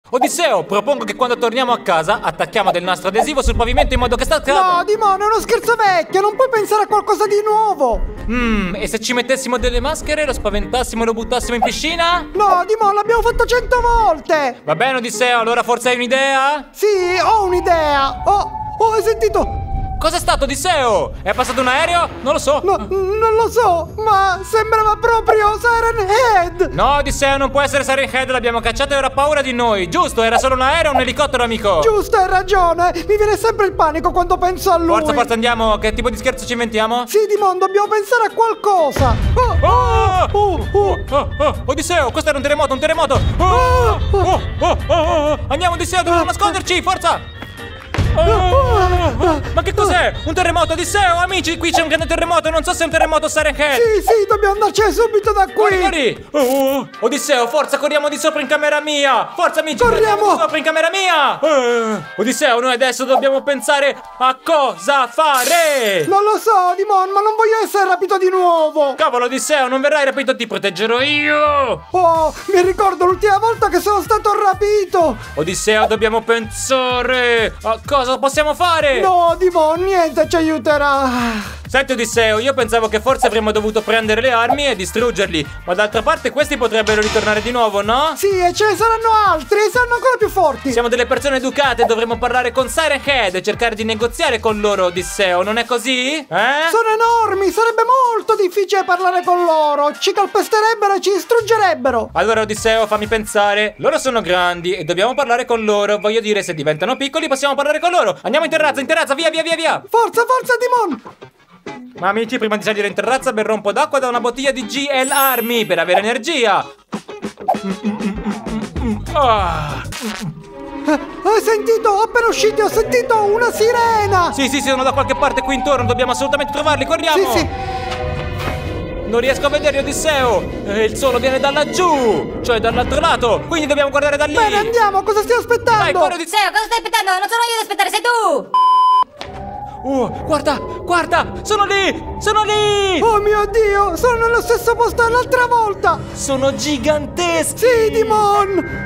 Odisseo, propongo che quando torniamo a casa attacchiamo del nastro adesivo sul pavimento in modo che sta caldo. No, Dimon, è uno scherzo vecchio, non puoi pensare a qualcosa di nuovo. E se ci mettessimo delle maschere, lo spaventassimo e lo buttassimo in piscina? No, Dimon, l'abbiamo fatto 100 volte. Va bene, Odisseo, allora forse hai un'idea? Sì, ho un'idea. Oh, hai sentito? Cos'è stato, Odisseo? È passato un aereo? Non lo so. No, non lo so, ma sembrava proprio Siren Head. No, Odisseo, non può essere Siren Head, l'abbiamo cacciato e ora ha paura di noi. Giusto, era solo un aereo o un elicottero, amico? Giusto, hai ragione. Mi viene sempre il panico quando penso a lui. Forza, andiamo. Che tipo di scherzo ci inventiamo? Sì, Dimon, dobbiamo pensare a qualcosa. Odisseo, questo era un terremoto, Andiamo, Odisseo, dobbiamo nasconderci, forza! Ma che cos'è? Un terremoto, Odisseo, amici, qui c'è un grande terremoto, non so se è un terremoto Siren Head. Sì, dobbiamo andarcene subito da qui. Corri. Odisseo, forza, corriamo di sopra in camera mia. Forza, amici, corriamo di sopra in camera mia. Odisseo, noi adesso dobbiamo pensare a cosa fare. Non lo so, Dimon, ma non voglio essere rapito di nuovo. Cavolo, Odisseo, non verrai rapito, ti proteggerò io. Oh, mi ricordo l'ultima volta che sono stato rapito. Odisseo, dobbiamo pensare a cosa possiamo fare. No, Dimon, niente ci aiuterà. Senti, Odisseo, io pensavo che forse avremmo dovuto prendere le armi e distruggerli, ma d'altra parte questi potrebbero ritornare di nuovo, no? Sì, e ce ne saranno altri e saranno ancora più forti. Siamo delle persone educate, dovremmo parlare con Siren Head e cercare di negoziare con loro, Odisseo, non è così? Sono enormi, sarebbe molto difficile parlare con loro. Ci calpesterebbero e ci distruggerebbero. Allora, Odisseo, fammi pensare. Loro sono grandi e dobbiamo parlare con loro. Voglio dire, se diventano piccoli possiamo parlare con loro. Andiamo in terrazza, via. Forza, Dimon. Ma amici, prima di salire in terrazza berrò un po' d'acqua da una bottiglia di GL Army per avere energia. Hai sentito? Appena usciti ho sentito una sirena. Sì, sono da qualche parte qui intorno. Dobbiamo assolutamente trovarli, corriamo. Sì. Non riesco a vederli, Odisseo. Il sole viene da laggiù, cioè dall'altro lato. Quindi dobbiamo guardare da lì. Bene, andiamo, cosa stai aspettando? Dai, corri, Odisseo. Odisseo, cosa stai aspettando? Non sono io ad aspettare, sei tu. Guarda, sono lì. Oh mio Dio, sono nello stesso posto dell'altra volta. Sono giganteschi. Sì, Dimon.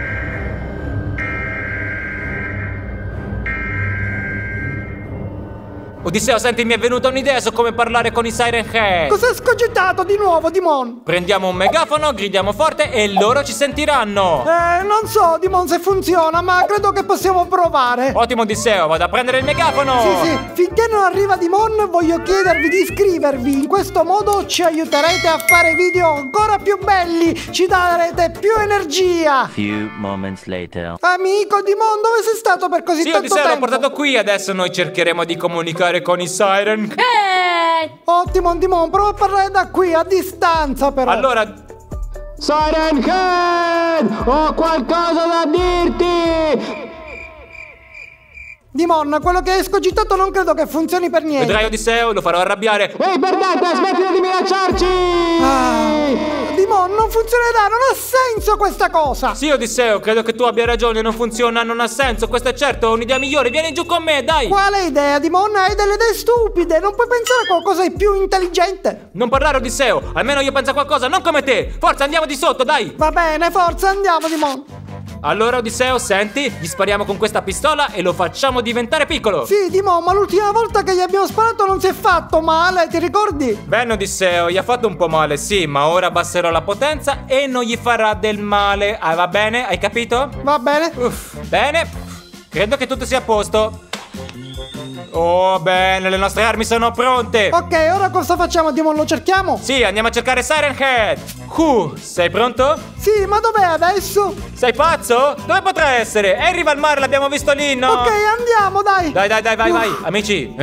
Odisseo, senti, mi è venuta un'idea su come parlare con i Siren Head. Cosa hai scogitato di nuovo, Dimon? Prendiamo un megafono, gridiamo forte e loro ci sentiranno. Non so, Dimon, se funziona, ma credo che possiamo provare. Ottimo, Odisseo, vado a prendere il megafono. Sì, finché non arriva Dimon voglio chiedervi di iscrivervi. In questo modo ci aiuterete a fare video ancora più belli. Ci darete più energia. Few moments later. Amico Dimon, dove sei stato per così tanto Odisseo, tempo? l'ho portato qui, adesso noi cercheremo di comunicare con i Siren. Ottimo, Dimon, prova a parlare da qui, a distanza però. Allora, Siren Head, ho qualcosa da dirti. Dimon, quello che hai escogitato non credo che funzioni per niente. vedrai, Odisseo, lo farò arrabbiare. Ehi, perdete, smettila di minacciarci. Dimon, non funzionerà, non ha senso questa cosa. Sì, Odisseo, credo che tu abbia ragione, non funziona, non ha senso. Questo è certo, ho un'idea migliore, vieni giù con me, dai. Quale idea, Dimon? Hai delle idee stupide, non puoi pensare a qualcosa di più intelligente. Non parlare, Odisseo, almeno io penso a qualcosa, non come te. Forza, andiamo di sotto, dai. Va bene, forza, andiamo, Dimon. Allora, Odisseo, senti, gli spariamo con questa pistola e lo facciamo diventare piccolo. Sì, Dimon, ma l'ultima volta che gli abbiamo sparato non si è fatto male, ti ricordi? Bene, Odisseo, gli ha fatto un po' male, sì, ma ora abbasserò la potenza e non gli farà del male. Va bene? Hai capito? Va bene. Bene, credo che tutto sia a posto. Oh, bene, le nostre armi sono pronte. Ok, ora cosa facciamo, Dimon? Lo cerchiamo? Sì, andiamo a cercare Siren Head. Sei pronto? Sì, ma dov'è adesso? Sei pazzo? Dove potrà essere? È in riva al mare, l'abbiamo visto lì, no? Ok, andiamo, dai. Dai, vai. Amici.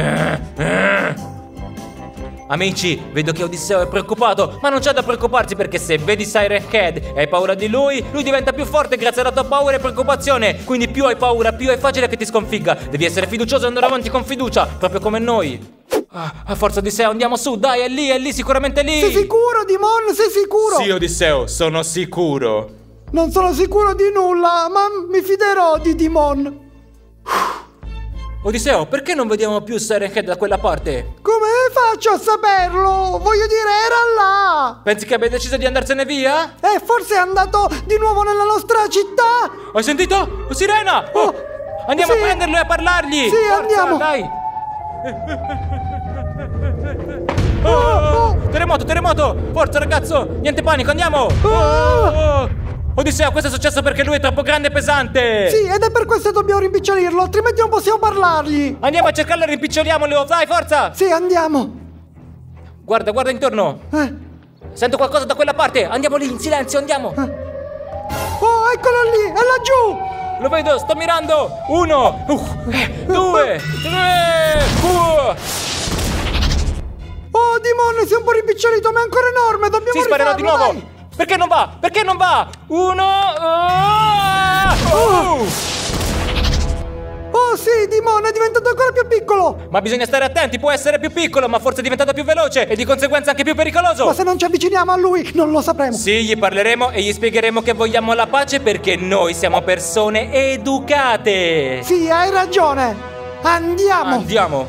Amici, vedo che Odisseo è preoccupato, ma non c'è da preoccuparsi perché se vedi Siren Head e hai paura di lui diventa più forte grazie alla tua paura e preoccupazione. Quindi più hai paura, più è facile che ti sconfigga. Devi essere fiducioso e andare avanti con fiducia, proprio come noi. A forza, Odisseo, andiamo su, dai, è lì, sicuramente lì. Sei sicuro, Dimon? Sei sicuro? Sì, Odisseo, sono sicuro. Non sono sicuro di nulla, ma mi fiderò di Dimon. Odisseo, perché non vediamo più Siren Head da quella parte? Come faccio a saperlo? Voglio dire, era là! Pensi che abbia deciso di andarsene via? Forse è andato di nuovo nella nostra città! Hai sentito? Sirena! Oh, andiamo sì. a prenderlo e a parlargli! Sì, Forza, andiamo. Dai! Oh, terremoto, terremoto! Forza ragazzo! Niente panico, andiamo! Odisseo, questo è successo perché lui è troppo grande e pesante! Sì, ed è per questo che dobbiamo rimpicciolirlo, altrimenti non possiamo parlargli! Andiamo a cercarlo e rimpiccioliamolo! Dai, forza! Sì, andiamo! Guarda, guarda intorno! Sento qualcosa da quella parte! Andiamo lì, in silenzio, andiamo! Oh, eccolo lì! È laggiù! Lo vedo, sto mirando! 1, 2, 3, Oh, Dimon, si è un po' rimpicciolito, ma è ancora enorme! Dobbiamo Sì, sparerò di nuovo! dai. Perché non va? Perché non va? 1 Oh sì, Dimon è diventato ancora più piccolo! Ma bisogna stare attenti, può essere più piccolo, ma forse è diventato più veloce e di conseguenza anche più pericoloso! Ma se non ci avviciniamo a lui, non lo sapremo! Sì, gli parleremo e gli spiegheremo che vogliamo la pace perché noi siamo persone educate! Sì, hai ragione! Andiamo! Andiamo!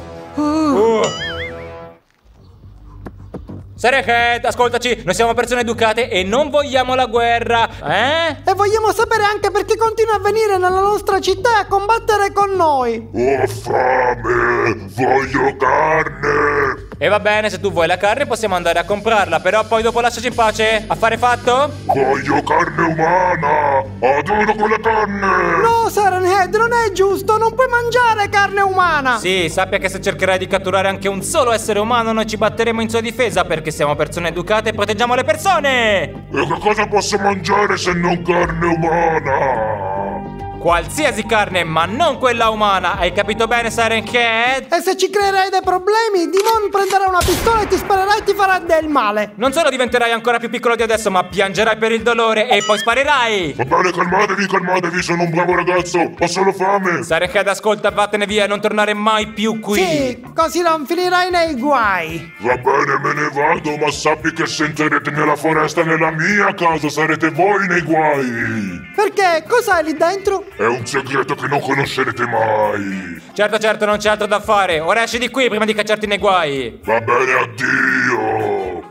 Siren Head, ascoltaci, noi siamo persone educate e non vogliamo la guerra, eh? E vogliamo sapere anche perché continua a venire nella nostra città a combattere con noi! Ho fame! Voglio carne! E va bene, se tu vuoi la carne possiamo andare a comprarla, però poi dopo lasciaci in pace. Affare fatto? Voglio carne umana! Adoro quella carne! No, Siren Head, non è giusto! Non puoi mangiare carne umana! Sì, sappia che se cercherai di catturare anche un solo essere umano noi ci batteremo in sua difesa perché siamo persone educate e proteggiamo le persone! E che cosa posso mangiare se non carne umana? Qualsiasi carne, ma non quella umana, hai capito bene, Siren Head? E se ci creerai dei problemi, Dimon prenderà una pistola e ti sparerà e ti farà del male! Non solo diventerai ancora più piccolo di adesso, ma piangerai per il dolore e poi sparerai! Va bene, calmatevi, calmatevi, sono un bravo ragazzo, ho solo fame! Siren Head, ascolta, vattene via e non tornare mai più qui! Sì, così non finirai nei guai! Va bene, me ne vado, ma sappi che se entrerete nella foresta nella mia casa sarete voi nei guai! Perché? Cos'hai lì dentro? È un segreto che non conoscerete mai! Certo, certo, non c'è altro da fare! Ora esci di qui prima di cacciarti nei guai! Va bene, addio!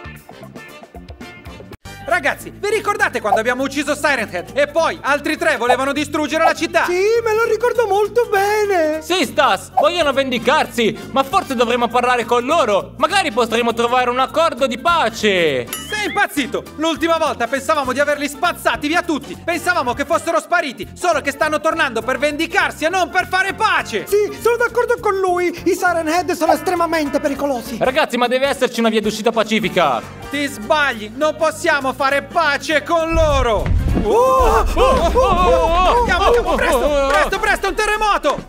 Ragazzi, vi ricordate quando abbiamo ucciso Siren Head e poi altri tre volevano distruggere la città? Sì, me lo ricordo molto bene! Sì, Stas, vogliono vendicarsi, ma forse dovremmo parlare con loro. Magari potremo trovare un accordo di pace. Sei impazzito! L'ultima volta pensavamo di averli spazzati via tutti. Pensavamo che fossero spariti, solo che stanno tornando per vendicarsi e non per fare pace. Sì, sono d'accordo con lui! I Siren Head sono estremamente pericolosi! Ragazzi, ma deve esserci una via d'uscita pacifica. Ti sbagli, non possiamo fare pace con loro. Andiamo, presto, un terremoto!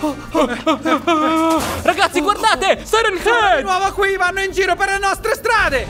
Ragazzi, guardate, Siren Di Head! nuovo qui, vanno in giro per le nostre strade.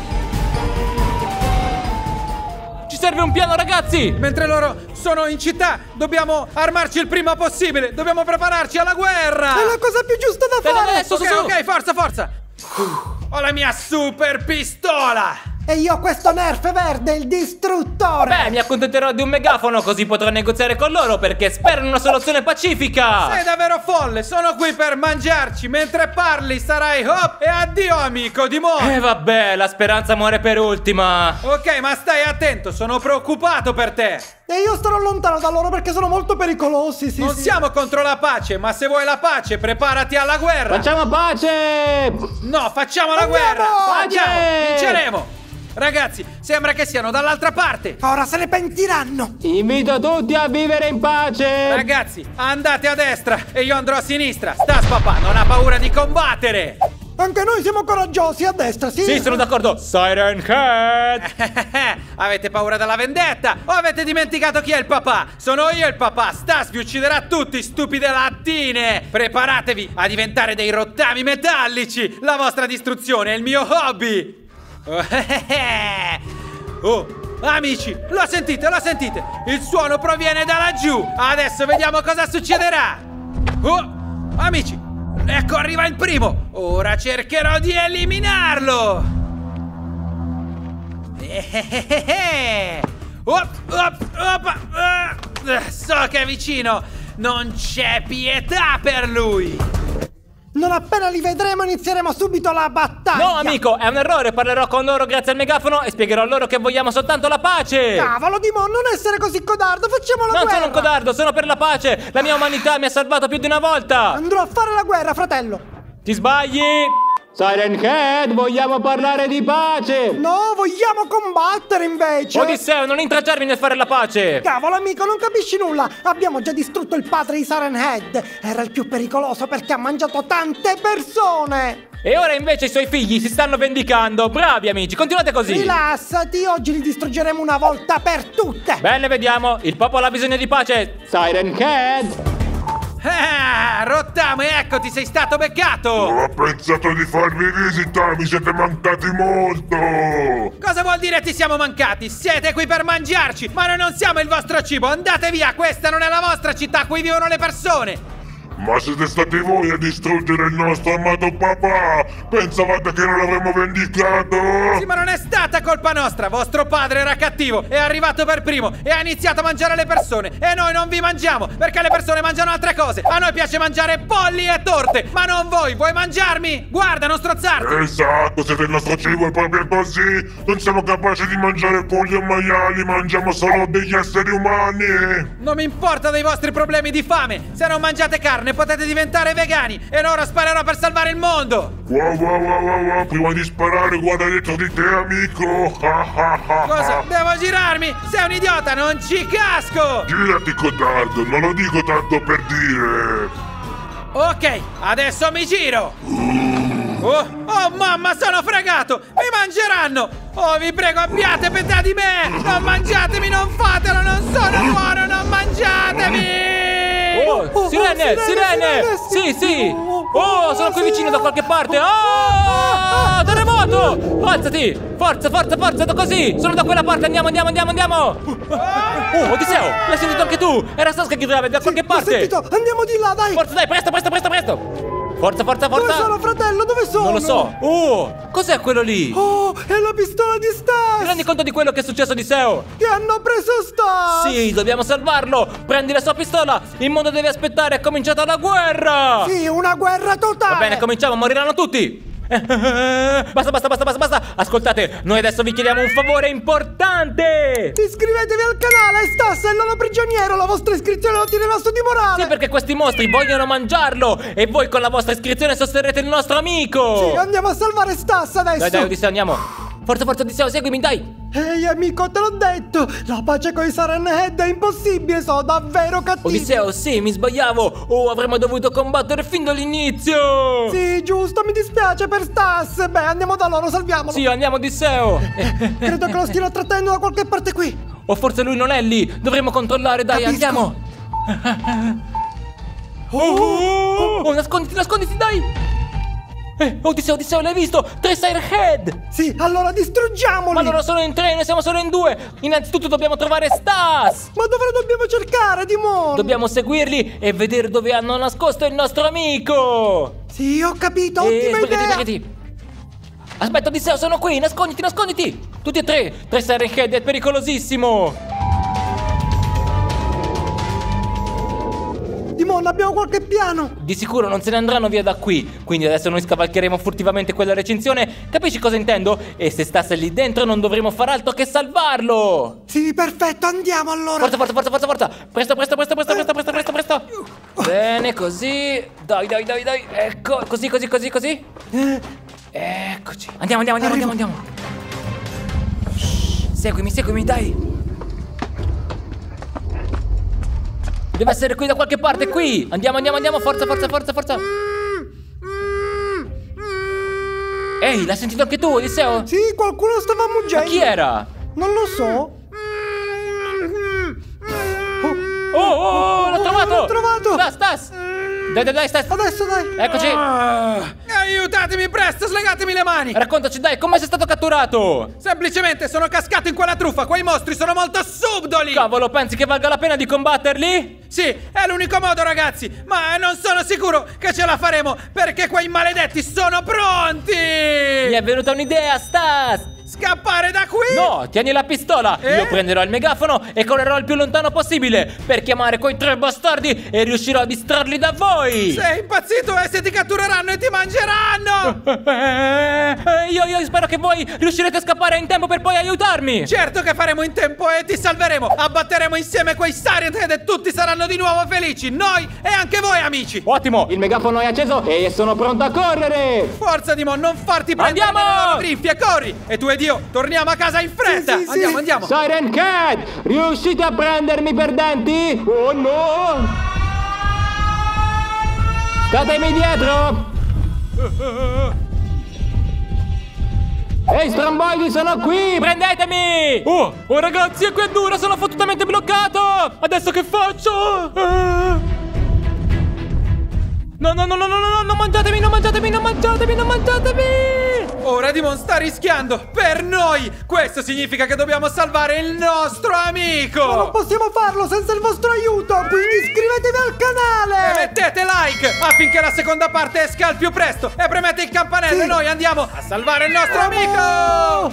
Ci serve un piano, ragazzi! Mentre loro sono in città, dobbiamo armarci il prima possibile. Dobbiamo prepararci alla guerra. È la cosa più giusta da Bene, fare! adesso, Ok, forza. Ho la mia super pistola. E io ho questo nerf verde, il distruttore! Beh, mi accontenterò di un megafono così potrò negoziare con loro perché sperano una soluzione pacifica! Sei davvero folle, sono qui per mangiarci. Mentre parli sarai hop e addio amico Dimon. Vabbè, la speranza muore per ultima! Ok, ma stai attento, sono preoccupato per te. E io starò lontano da loro perché sono molto pericolosi, sì, Non sì. siamo contro la pace, ma se vuoi la pace preparati alla guerra. Facciamo pace! No, facciamo la Andiamo! guerra. Andiamo, Pace! vinceremo. Ragazzi, sembra che siano dall'altra parte. Ora se ne pentiranno! Invito tutti a vivere in pace! Ragazzi, andate a destra e io andrò a sinistra. Stas papà non ha paura di combattere. Anche noi siamo coraggiosi, a destra, sì? Sì, sono d'accordo! Siren Head! Avete paura della vendetta? O avete dimenticato chi è il papà? Sono io il papà! Stas vi ucciderà tutti, stupide lattine! Preparatevi a diventare dei rottami metallici! La vostra distruzione è il mio hobby! Oh, amici, lo sentite? Il suono proviene da laggiù! Adesso vediamo cosa succederà! Oh, amici, ecco arriva il primo! Ora cercherò di eliminarlo! So che è vicino! non c'è pietà per lui! Non appena li vedremo inizieremo subito la battaglia. No, amico, è un errore. Parlerò con loro grazie al megafono e spiegherò loro che vogliamo soltanto la pace. Cavolo, Dimon, non essere così codardo, facciamo la Non guerra. sono un codardo, sono per la pace. La mia umanità mi ha salvato più di una volta. Andrò a fare la guerra, fratello. Ti sbagli. Siren Head, vogliamo parlare di pace! No, vogliamo combattere invece. Odisseo, non intralciarmi nel fare la pace. Cavolo, amico, non capisci nulla. Abbiamo già distrutto il padre di Siren Head. Era il più pericoloso perché ha mangiato tante persone. E ora invece i suoi figli si stanno vendicando. Bravi amici, continuate così. Rilassati, oggi li distruggeremo una volta per tutte. Bene, vediamo. Il popolo ha bisogno di pace. Siren Head! Rottame, eccoti, sei stato beccato! Ho pensato di farvi visita, mi siete mancati molto! Cosa vuol dire ti siamo mancati? Siete qui per mangiarci, ma noi non siamo il vostro cibo, andate via, questa non è la vostra città, qui vivono le persone! Ma siete stati voi a distruggere il nostro amato papà! Pensavate che non l'avremmo vendicato? Sì, ma non è stata colpa nostra, vostro padre era cattivo, è arrivato per primo e ha iniziato a mangiare le persone e noi non vi mangiamo, perché le persone mangiano altre cose, a noi piace mangiare polli e torte, ma non voi, vuoi mangiarmi? Guarda, non strozzarti! Esatto, siete il nostro cibo e proprio così! Non siamo capaci di mangiare polli o maiali, mangiamo solo degli esseri umani! Non mi importa dei vostri problemi di fame, se non mangiate carne potete diventare vegani e ora sparerò per salvare il mondo! Wow, prima di sparare guarda dietro di te, amico! Cosa? Devo girarmi? Sei un idiota, non ci casco! Girati, codardo, non lo dico tanto per dire! Ok, adesso mi giro! Oh mamma, sono fregato! Mi mangeranno! Oh, vi prego, abbiate pietà di me! Non mangiatemi, non fatelo, non sono buono, non mangiatemi! Oh, sirene! Sì! Oh, sono qui vicino da qualche parte! Oh, terremoto! Alzati! Forza, così! Sono da quella parte, andiamo! Oh, Odisseo! L'hai sentito anche tu! Era Stas che gridava da qualche L'ho parte! sentito, andiamo di là, dai. Forza, dai, presto! Forza! Dove sono, fratello? Dove sono? Non lo so! Oh, cos'è quello lì? Oh, è la pistola di Ti Stas. rendi conto di quello che è successo a Odisseo? Che hanno preso Stas. Sì, dobbiamo salvarlo! Prendi la sua pistola! Il mondo deve aspettare, è cominciata la guerra! Sì, una guerra totale. Va bene, cominciamo, moriranno tutti! Basta! Ascoltate, noi adesso vi chiediamo un favore importante! Iscrivetevi al canale, Stas è il loro prigioniero. La vostra iscrizione lo tirerà su di morale. Sì, perché questi mostri vogliono mangiarlo! E voi con la vostra iscrizione sosterrete il nostro amico! Sì, andiamo a salvare Stas adesso. Dai, Odisseo, andiamo! Forza, Odisseo, seguimi, dai! Ehi, amico, te l'ho detto. La pace con i Siren Head è impossibile, sono davvero cattivi. Odisseo, sì, mi sbagliavo! Oh, avremmo dovuto combattere fin dall'inizio! Sì, giusto, mi dispiace per Stas. Beh, andiamo da loro, salviamolo. Sì, andiamo, Odisseo! Credo che lo stiano trattenendo da qualche parte qui. O forse lui non è lì! Dovremmo controllare, dai, Capisco. andiamo! Oh, nasconditi, dai! Odisseo, l'hai visto? 3 Siren Head! Sì, allora distruggiamoli. Ma loro sono in 3, noi siamo solo in 2! Innanzitutto dobbiamo trovare Stas! Ma dove lo dobbiamo cercare, Dimon? Dobbiamo seguirli e vedere dove hanno nascosto il nostro amico! Sì, ho capito, ottima idea. Sbrigati! Aspetta, Odisseo, sono qui! Nasconditi! Tutti e 3 Siren Head, è pericolosissimo! Dimon, abbiamo qualche piano. Di sicuro non se ne andranno via da qui. Quindi adesso noi scavalcheremo furtivamente quella recinzione. Capisci cosa intendo? E se stasse lì dentro non dovremo far altro che salvarlo. Sì, perfetto, andiamo allora. Forza. Presto. Bene, così. Dai. Ecco, così. Eccoci. Andiamo. Shh, seguimi, dai. Deve essere qui da qualche parte, qui! Andiamo, forza! Ehi, l'hai sentito anche tu, Odisseo? Sì, qualcuno stava muggendo. Ma chi era? Non lo so. Oh, l'ho trovato! L'ho trovato! Stas! Dai, Stas! Adesso, dai. Eccoci! Aiutatemi presto, slegatemi le mani! Raccontaci, dai, come sei stato catturato? Semplicemente sono cascato in quella truffa, quei mostri sono molto subdoli! Cavolo, pensi che valga la pena di combatterli? Sì, è l'unico modo, ragazzi, ma non sono sicuro che ce la faremo, perché quei maledetti sono pronti! Mi è venuta un'idea, Stas! Scappare da qui? No, tieni la pistola. Io prenderò il megafono e correrò il più lontano possibile per chiamare quei 3 bastardi e riuscirò a distrarli da voi. Sei impazzito, se ti cattureranno e ti mangeranno. Io spero che voi riuscirete a scappare in tempo per poi aiutarmi. Certo che faremo in tempo e ti salveremo. Abbatteremo insieme quei Sirenhead e tutti saranno di nuovo felici. Noi e anche voi, amici. Ottimo. Il megafono è acceso e sono pronto a correre. Forza, Dimon, non farti prendere Andiamo! dalle loro grinfie, corri. E tu ed io torniamo a casa in fretta. Sì, sì, Andiamo, sì. andiamo. Siren Head, riuscite a prendermi per denti? Oh no! Statemi dietro! Ehi, stramboidi, sono qui! Prendetemi! Oh ragazzi, è qui è dura, sono fottutamente bloccato! Adesso che faccio? No, non mangiatemi! Ora Dimon sta rischiando per noi. Questo significa che dobbiamo salvare il nostro Ma non amico. possiamo farlo senza il vostro aiuto, quindi iscrivetevi al E canale! mettete like affinché la seconda parte esca al più presto. E premete il campanello e noi andiamo a salvare il nostro amico.